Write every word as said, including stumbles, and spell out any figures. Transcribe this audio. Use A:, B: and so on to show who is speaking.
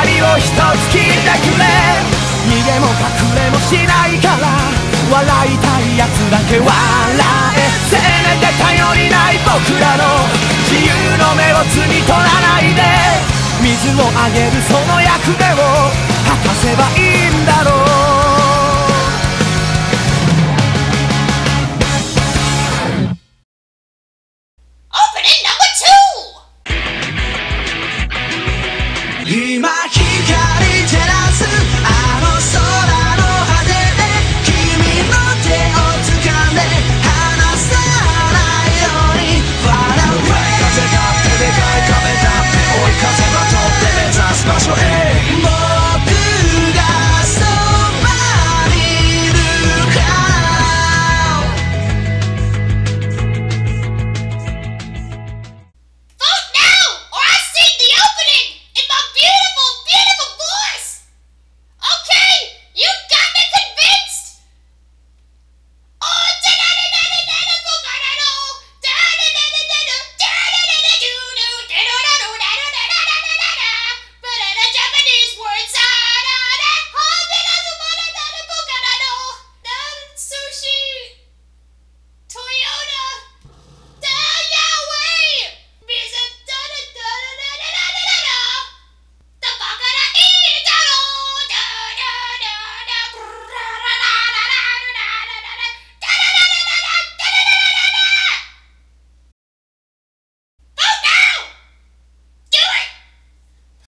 A: 髪を一つ切ってくれ。逃げも隠れもしないから笑いたいやつだけ笑え。せめて頼りない僕らの自由の目を摘み取らないで。水をあげるその役目を果たせばいいんだろう。今光